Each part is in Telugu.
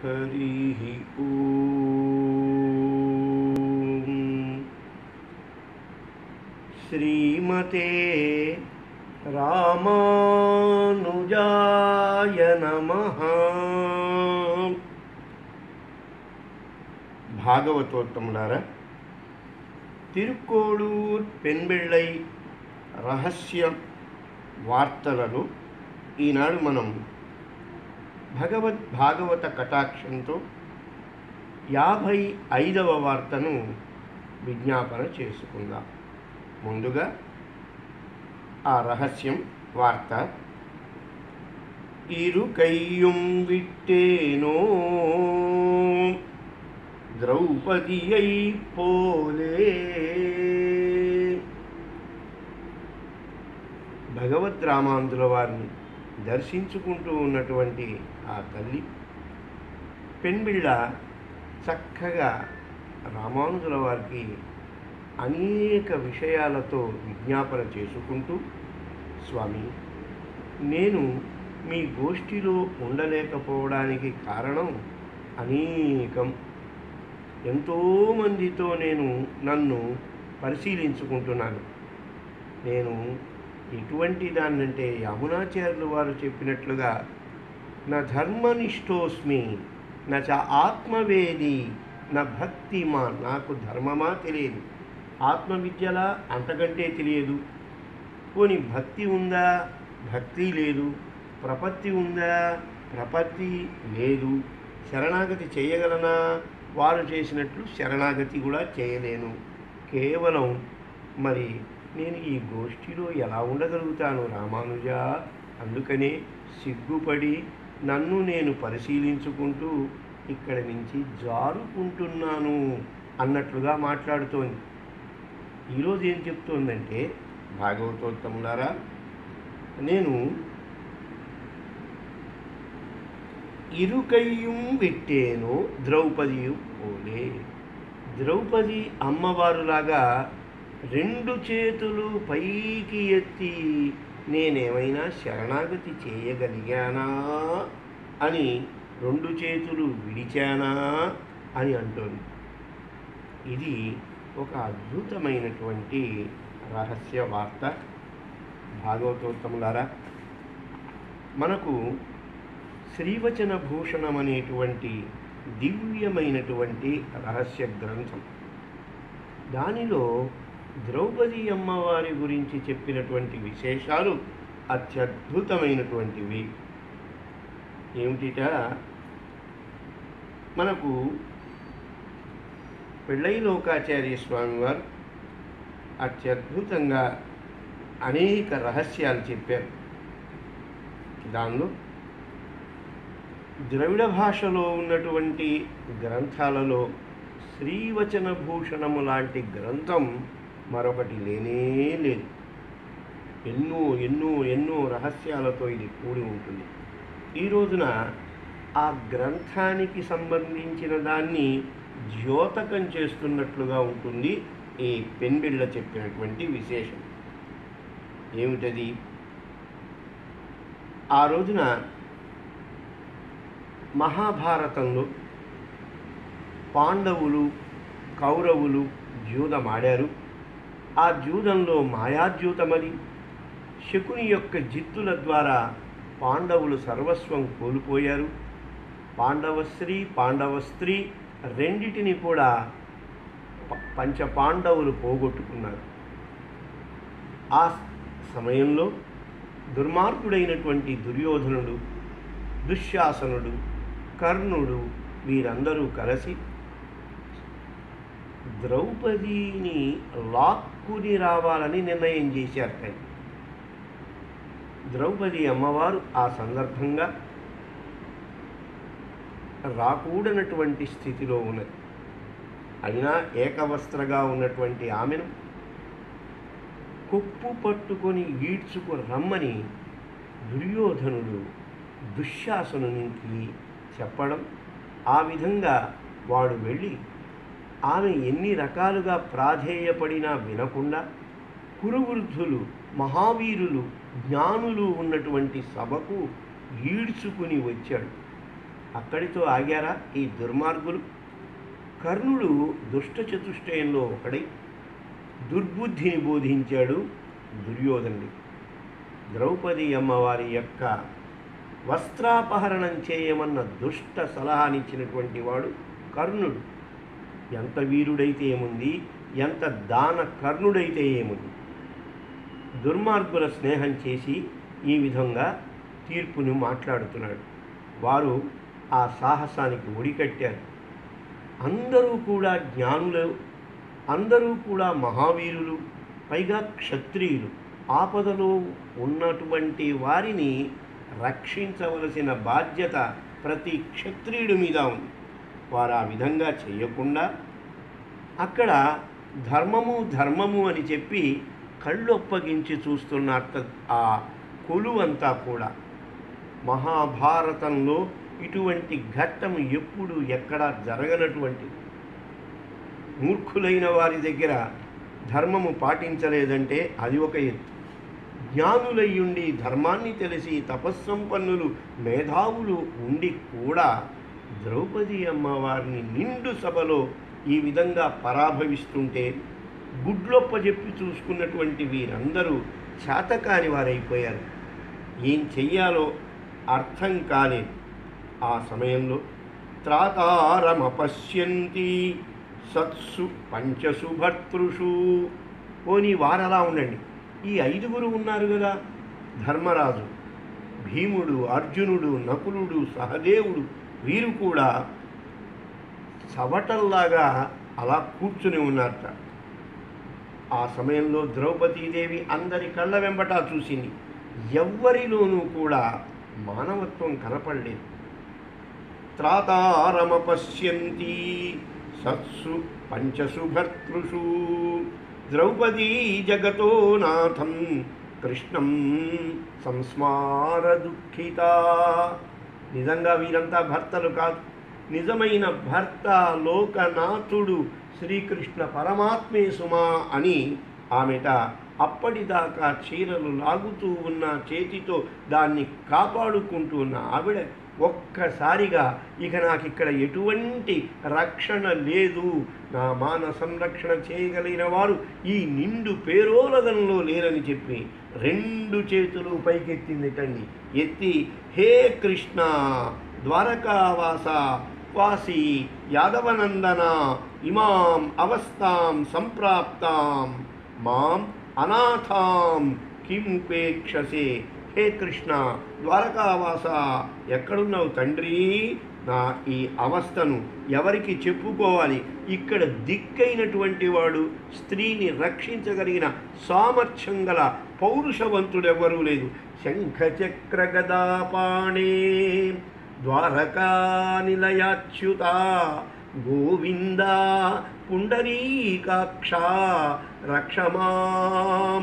हरिः ॐ श्रीमते रामानुजाय नमः। భాగవతోత్తములారా, తిరుక్కోడూర్ పెన్బిళ్ళై రహస్య వార్తలలో ఈనాడు మనం భాగవత కటాక్షంతో 55వ వార్తను విజ్ఞాపన చేసుకుందాం. ముందుగా ఆ రహస్యం వార్త. ఇరుకయ్యుం విట్టేనో ద్రౌపదియై పోలే. భగవద్ రామాందుల వారిని దర్శించుకుంటూ ఉన్నటువంటి ఆ తల్లి పెన్బిళ్ళ చక్కగా రామానుజుల వారికి అనేక విషయాలతో విజ్ఞాపన చేసుకుంటూ, స్వామి, నేను మీ గోష్ఠిలో ఉండలేకపోవడానికి కారణం అనేకం. ఎంతోమందితో నన్ను పరిశీలించుకుంటున్నాను. నేను ఎటువంటి దాన్నంటే యమునాచార్యులు వారు చెప్పినట్లుగా నా ధర్మనిష్టోస్మి నా చ ఆత్మవేది నా భక్తిమా. నాకు ధర్మమా తెలియదు, ఆత్మవిద్యలా అంతకంటే తెలియదు. పోనీ భక్తి ఉందా? భక్తి లేదు. ప్రపత్తి ఉందా? ప్రపత్తి లేదు. శరణాగతి చేయగలనా? వారు చేసినట్లు శరణాగతి కూడా చేయలేను. కేవలం మరి నేను ఈ గోష్ఠిలో ఎలా ఉండగలుగుతాను రామానుజా? అందుకనే సిగ్గుపడి నన్ను నేను పరిశీలించుకుంటూ ఇక్కడి నుంచి జారుకుంటున్నాను అన్నట్లుగా మాట్లాడుతోంది. ఈరోజు ఏం చెప్తోందంటే, భాగవతోత్తములారా, నేను ఇరుకయ్యం విట్టేను ద్రౌపదియు పోలే. ద్రౌపది అమ్మవారులాగా 2 చేతులు పైకి ఎత్తి నేనేమైనా శరణాగతి చేయగలిగానా అని, 2 చేతులు విడిచానా అని అంటోంది. ఇది ఒక అద్భుతమైనటువంటి రహస్య వార్త. భాగవతోత్తములారా, మనకు శ్రీవచన భూషణం అనేటువంటి దివ్యమైనటువంటి రహస్య గ్రంథం. దానిలో ద్రౌపది అమ్మవారి గురించి చెప్పినటువంటి విశేషాలు అత్యద్భుతమైనటువంటివి. ఏమిటిట? మనకు పెళ్ళై లోకాచార్య స్వామి వారు అత్యద్భుతంగా అనేక రహస్యాలు చెప్పారు. దానిలో ద్రవిడ భాషలో ఉన్నటువంటి గ్రంథాలలో శ్రీవచన భూషణము లాంటి గ్రంథం మరొకటి లేనే లేదు. ఎన్నో ఎన్నో ఎన్నో రహస్యాలతో ఇది కూడి ఉంటుంది. ఈ రోజున ఆ గ్రంథానికి సంబంధించిన దాన్ని ద్యోతకం చేస్తున్నట్లుగా ఉంటుంది ఈ పెన్బిళ్ళ చెప్పినటువంటి విశేషం. ఏమిటది? ఆ రోజున మహాభారతంలో పాండవులు కౌరవులు జూదమాడారు. ఆ జూదంలో మాయాద్యూతమని శకుని యొక్క జిత్తుల ద్వారా పాండవులు సర్వస్వం కోల్పోయారు. పాండవస్త్రీ రెండిటిని కూడా పంచపాండవులు పోగొట్టుకున్నారు. ఆ సమయంలో దుర్మార్గుడైనటువంటి దుర్యోధనుడు, దుశ్శాసనుడు, కర్ణుడు వీరందరూ కలిసి ద్రౌపదిని లాక్కుని రావాలని నిర్ణయం చేశారు. ద్రౌపది అమ్మవారు ఆ సందర్భంగా రాకూడనటువంటి స్థితిలో ఉన్నది. అయినా ఏకవస్త్రగా ఉన్నటువంటి ఆమెను కొప్పు పట్టుకొని ఈడ్చుకు రమ్మని దుర్యోధనుడు దుశ్శాసనునికి చెప్పడం, ఆ విధంగా వాడు వెళ్ళి ఆమె ఎన్ని రకాలుగా ప్రాధేయపడినా వినకుండా కురువృద్ధులు, మహావీరులు, జ్ఞానులు ఉన్నటువంటి సభకు ఈడ్చుకుని వచ్చాడు. అక్కడితో ఆగారా ఈ దుర్మార్గులు? కర్ణుడు దుష్ట చతుష్టయంలో ఒకడై దుర్బుద్ధిని బోధించాడు దుర్యోధనుడి. ద్రౌపది అమ్మవారి యొక్క వస్త్రాపహరణం చేయమన్న దుష్ట సలహానిచ్చినటువంటి వాడు కర్ణుడు. ఎంత వీరుడైతే ఏముంది, ఎంత దాన కర్ణుడైతే ఏముంది. దుర్మార్గుల స్నేహం చేసి ఈ విధంగా తీర్పును మాట్లాడుతున్నాడు. వారు ఆ సాహసానికి ఒడికట్టారు. అందరూ కూడా జ్ఞానులు, అందరూ కూడా మహావీరులు, పైగా క్షత్రియులు. ఆపదలో ఉన్నటువంటి వారిని రక్షించవలసిన బాధ్యత ప్రతి క్షత్రియుడి మీద ఉంది. వారు ఆ విధంగా చేయకుండా అక్కడ ధర్మము అని చెప్పి కళ్ళొప్పగించి చూస్తున్నట్టు ఆ కొలువంతా కూడా. మహాభారతంలో ఇటువంటి ఘట్టము ఎప్పుడు ఎక్కడా జరగనటువంటిది. మూర్ఖులైన వారి దగ్గర ధర్మము పాటించలేదంటే అది ఒక ఎత్తు. జ్ఞానులయ్యుండి ధర్మాన్ని తెలిసి తపస్సంపన్నులు మేధావులు ఉండి కూడా ద్రౌపది అమ్మవారిని నిండు సభలో ఈ విధంగా పరాభవిస్తుంటే గుడ్లొప్పజెప్పి చూసుకున్నటువంటి వీరందరూ చేతకాని వారైపోయారు. ఏం చెయ్యాలో అర్థం కాలేదు. ఆ సమయంలో త్రాతారమపశ్యంతి సత్సు పంచసు భర్తృషు. పోనీ వారలా ఉండండి. ఈ 5గురు ఉన్నారు కదా, ధర్మరాజు, భీముడు, అర్జునుడు, నకులుడు, సహదేవుడు, వీరు కూడా చవటల్లాగా అలా కూర్చుని ఉన్నారట. ఆ సమయంలో ద్రౌపదీదేవి అందరి కళ్ళ వెంబట చూసింది. ఎవ్వరిలోనూ కూడా మానవత్వం కనపడలేదు. త్రాతారమపశ్యంతి సత్సు పంచసు భర్తృషు ద్రౌపదీ జగతో నాథం కృష్ణం సంస్మార దుఃఖిత. నిజంగా వీరంతా భర్తలు కాదు. నిజమైన భర్త లోకనాథుడు శ్రీకృష్ణ పరమాత్మే సుమా అని ఆమెట అప్పటిదాకా చీరలు లాగుతూ ఉన్న చేతితో దాన్ని కాపాడుకుంటూ ఉన్న ఆవిడ ఒక్కసారిగా ఇక నాకు ఇక్కడ ఎటువంటి రక్షణ లేదు, నా మాన సంరక్షణ చేయగలిగిన వారు ఈ నిండు పేరోలగంలో లేరని చెప్పి 2 చేతులు పైకెత్తిందిటండి. ఎత్తి హే కృష్ణ ద్వారకావాస వాసి యాదవనందన ఇమాం అవస్థాం సంప్రాప్తాం మాం అనాథాం కిముపేక్షసే. హే కృష్ణ ద్వారకావాస, ఎక్కడున్నావు తండ్రి? నా ఈ అవస్థను ఎవరికి చెప్పుకోవాలి? ఇక్కడ దిక్కైనటువంటి వాడు, స్త్రీని రక్షించగలిగిన సామర్థ్యం గల పౌరుషవంతుడెవ్వరూ లేదు. శంఖచక్ర గదాపాణే ద్వారకా నిలయాచ్యుత గోవింద పుండరీకాక్ష రక్షమాం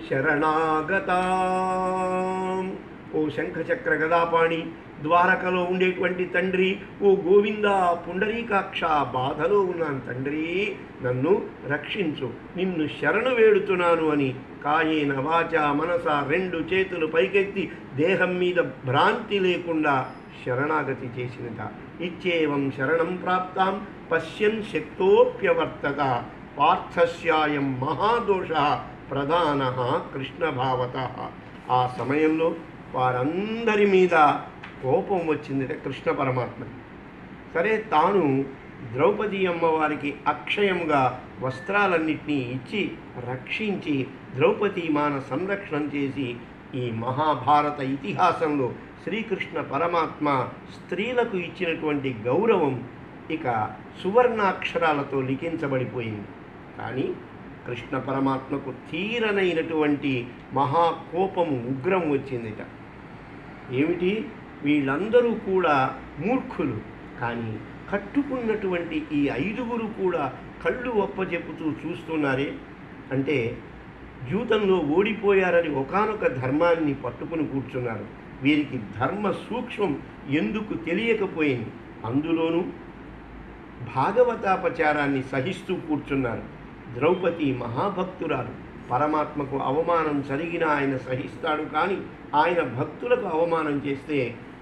శరణాగతాం. ఓ శంఖచక్ర గదాపాణి, ద్వారకలో ఉండేటువంటి తండ్రి, ఓ గోవింద పుండరీకాక్ష, బాధలో ఉన్నాను తండ్రి, నన్ను రక్షించు, నిన్ను శరణు వేడుతున్నాను అని కాయేన వాచ మనస 2 చేతులు పైకెత్తి దేహం మీద భ్రాంతి లేకుండా శరణాగతి చేసినట. ఇచ్చేవం శరణం ప్రాప్తాం పశ్యన్ శక్తోప్యవర్తత పార్థస్యాయం మహాదోష ప్రధాన కృష్ణభావత. ఆ సమయంలో వారందరి మీద కోపం వచ్చిందిట కృష్ణ పరమాత్మ. సరే, తాను ద్రౌపది అమ్మవారికి అక్షయముగా వస్త్రాలన్నింటినీ ఇచ్చి రక్షించి ద్రౌపది మాన సంరక్షణ చేసి ఈ మహాభారత ఇతిహాసంలో శ్రీకృష్ణ పరమాత్మ స్త్రీలకు ఇచ్చినటువంటి గౌరవం ఇక సువర్ణాక్షరాలతో లిఖించబడిపోయింది. కానీ కృష్ణ పరమాత్మకు తీరనైనటువంటి మహాకోపము, ఉగ్రం వచ్చిందిట. ఏమిటి? వీళ్ళందరూ కూడా మూర్ఖులు, కానీ కట్టుకున్నటువంటి ఈ 5గురు కూడా కళ్ళు ఒప్పజెప్పుతూ చూస్తున్నారే అంటే జీవితంలో ఓడిపోయారని ఒకానొక ధర్మాన్ని పట్టుకుని కూర్చున్నారు. వీరికి ధర్మ సూక్ష్మం ఎందుకు తెలియకపోయింది. అందులోనూ భాగవతాపచారాన్ని సహిస్తూ కూర్చున్నారు. ద్రౌపది మహాభక్తురాలు. పరమాత్మకు అవమానం జరిగినా ఆయన సహిస్తాడు, కానీ ఆయన భక్తులకు అవమానం చేస్తే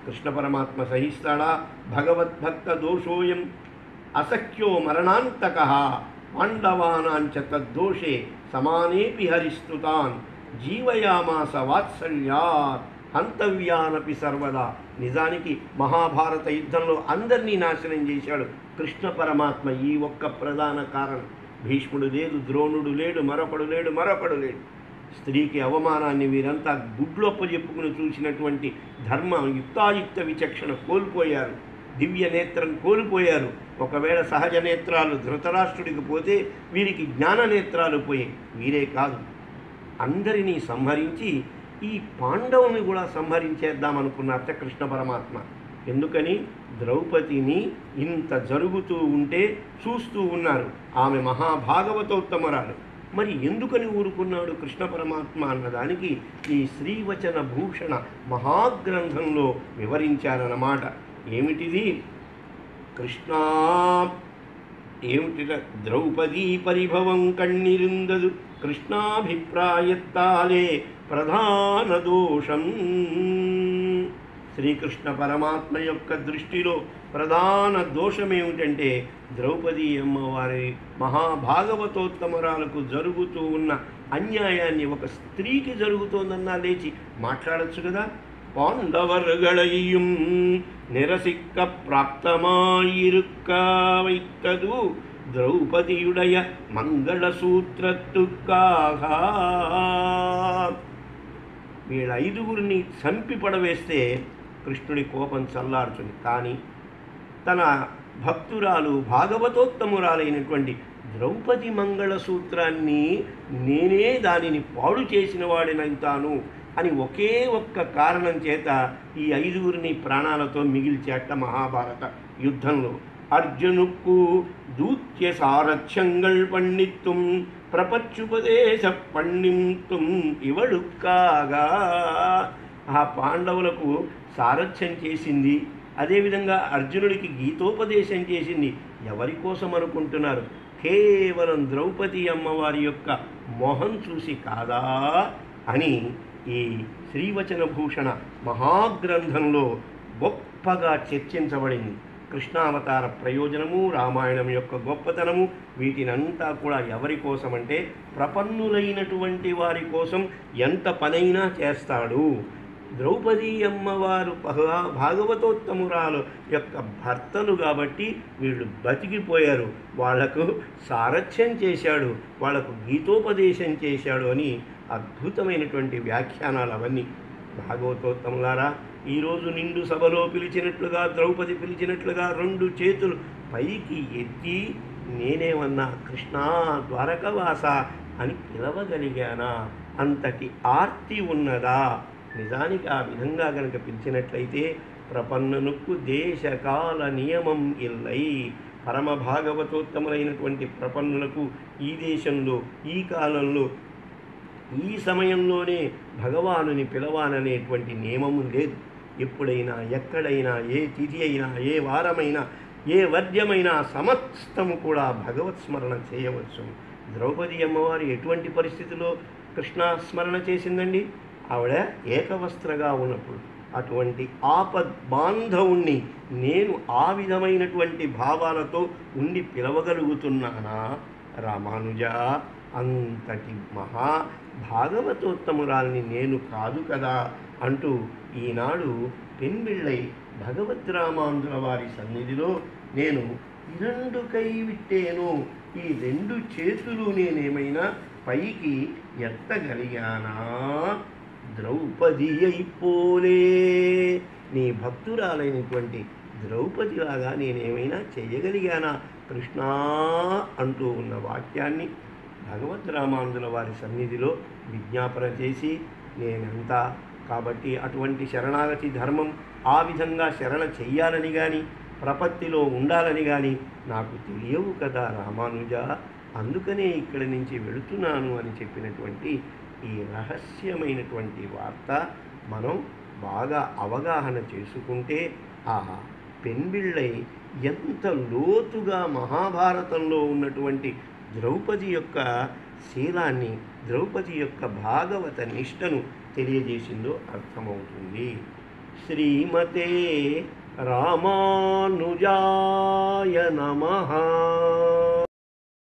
కృష్ణ పరమాత్మ సహిస్తాడా? భగవద్భక్త దోషోయం అసఖ్యో మరణాంతక పాండవానాంచ తద్దోషే సమానేపి హరిస్తుతాన్ జీవయామాస వాత్సల్యాత్ హంతవ్యానపి సర్వదా. నిజానికి మహాభారత యుద్ధంలో అందరినీ నాశనం చేశాడు కృష్ణ పరమాత్మ. ఈ ఒక్క ప్రధాన కారణం. భీష్ముడు లేడు, ద్రోణుడు లేడు, మరొకడు లేడు. స్త్రీకి అవమానాన్ని వీరంతా గుడ్లొప్ప చెప్పుకుని చూసినటువంటి ధర్మ యుక్తాయుక్త విచక్షణ కోల్పోయారు. దివ్య నేత్రం కోల్పోయారు. ఒకవేళ సహజ నేత్రాలు ధృతరాష్ట్రుడికి పోతే వీరికి జ్ఞాన నేత్రాలు పోయాయి. వీరే కాదు, అందరినీ సంహరించి ఈ పాండవుని కూడా సంహరించేద్దామనుకున్నారట కృష్ణ పరమాత్మ. ఎందుకని? ద్రౌపదిని ఇంత జరుగుతూ ఉంటే చూస్తూ ఉన్నారు. ఆమె మహాభాగవతోత్తమరాలు. మరి ఎందుకని ఊరుకున్నాడు కృష్ణ పరమాత్మ అన్నదానికి ఈ శ్రీవచన భూషణ మహాగ్రంథంలో వివరించారన్నమాట. ఏమిటిది? కృష్ణ ఏమిటి? ద్రౌపదీ పరిభవం కಣ್ணிರಿಂದದು కృష్ణాభిప్రాయత్తాలే ప్రధాన దోషం. శ్రీకృష్ణ పరమాత్మ యొక్క దృష్టిలో ప్రధాన దోషమేమిటంటే ద్రౌపదీ అమ్మవారి మహాభాగవతోత్తమరాలకు జరుగుతూ ఉన్న అన్యాయాన్ని ఒక స్త్రీకి జరుగుతోందన్నా లేచి మాట్లాడచ్చు కదా. పాండవర్గళయ్యం నిరసిక్క ప్రాప్తమాయిరుక్క వైత్తదు ద్రౌపదియుడయ మంగళసూత్రత్తుక్కాహ. వీళ్ళ ఐదుగురిని చంపి పడవేస్తే కృష్ణుడి కోపం చల్లారుతుంది. కానీ తన భక్తురాలు భాగవతోత్తమురాలైనటువంటి ద్రౌపది మంగళసూత్రాన్ని నేనే దానిని పాడు చేసిన వాడినైతాను అని ఒకే ఒక్క కారణం చేత ఈ ఐదుగురిని ప్రాణాలతో మిగిల్చేట మహాభారత యుద్ధంలో. అర్జునుక్కు దూత్య సారథ్యంగల్ పండిత్తుం ప్రపంచుపదేశ పండితుం ఇవడుక్కాగా. ఆ పాండవులకు సారథ్యం చేసింది, అదేవిధంగా అర్జునుడికి గీతోపదేశం చేసింది. ఎవరి కోసం అనుకుంటున్నారు? కేవలం ద్రౌపది అమ్మవారి యొక్క మొహం చూసి కాదా అని ఈ శ్రీవచన భూషణ మహాగ్రంథంలో గొప్పగా చర్చించబడింది. కృష్ణావతార ప్రయోజనము, రామాయణం యొక్క గొప్పతనము, వీటినంతా కూడా ఎవరి కోసం అంటే ప్రపన్నులైనటువంటి వారి కోసం ఎంత పనైనా చేస్తాడు. ద్రౌపదీ అమ్మవారు భాగవతోత్తమురాలు యొక్క భర్తలు కాబట్టి వీళ్ళు బతికిపోయారు. వాళ్లకు సారథ్యం చేశాడు, వాళ్లకు గీతోపదేశం చేశాడు అని అద్భుతమైనటువంటి వ్యాఖ్యానాలు అవన్నీ. భాగవతోత్తములారా, ఈరోజు నిండు సభలో పిలిచినట్లుగా ద్రౌపది పిలిచినట్లుగా రెండు చేతులు పైకి ఎత్తి నేనేమన్నా కృష్ణా ద్వారకవాస అని పిలవగలిగానా? అంతటి ఆర్తి ఉన్నదా? నిజానికి ఆ విధంగా కనుక పిలిచినట్లయితే ప్రపన్నునకు దేశకాల నియమం ఇల్లై. పరమ భాగవతోత్తములైనటువంటి ప్రపన్నులకు ఈ దేశంలో, ఈ కాలంలో, ఈ సమయంలోనే భగవానుని పిలవాలనేటువంటి నియమము లేదు. ఎప్పుడైనా, ఎక్కడైనా, ఏ తిథి అయినా, ఏ వారమైనా, ఏ వర్జ్యమైనా సమస్తము కూడా భగవత్ స్మరణ చేయవచ్చు. ద్రౌపది అమ్మవారు ఎటువంటి పరిస్థితిలో కృష్ణస్మరణ చేసిందండి? ఆవిడ ఏకవస్త్రగా ఉన్నప్పుడు. అటువంటి ఆపద్బాంధవుణ్ణి నేను ఆ విధమైనటువంటి భావాలతో ఉండి పిలవగలుగుతున్నానా రామానుజ? అంతటి మహా భాగవతోత్తమురాల్ని నేను కాదు కదా అంటూ ఈనాడు పెన్బిళ్ళై భగవద్రామాంధ్రుల వారి సన్నిధిలో నేను ఇరండు కై విట్టేను, ఈ రెండు చేతులు నేనేమైనా పైకి ఎత్తగలిగానా? ద్రౌపది అయిపోలే, నీ భక్తురాలైనటువంటి ద్రౌపదిలాగా నేనేమైనా చేయగలిగానా కృష్ణా అంటూ ఉన్న వాక్యాన్ని భగవద్రామాంధ్రుల వారి సన్నిధిలో విజ్ఞాపన చేసి నేనంతా కాబట్టి అటువంటి శరణాగతి ధర్మం ఆ విధంగా శరణ చెయ్యాలని కానీ ప్రపత్తిలో ఉండాలని కానీ నాకు తెలియవు కదా రామానుజ, అందుకనే ఇక్కడి నుంచి వెళుతున్నాను అని చెప్పినటువంటి ఈ రహస్యమైనటువంటి వార్త మనం బాగా అవగాహన చేసుకుంటే ఆ పెన్బిళ్ళై ఎంత లోతుగా మహాభారతంలో ఉన్నటువంటి ద్రౌపది యొక్క శీలాన్ని, ద్రౌపది యొక్క భాగవత నిష్టను తెలియజేసిందో అర్థమవుతుంది. శ్రీమతే రామానుజాయ నమః.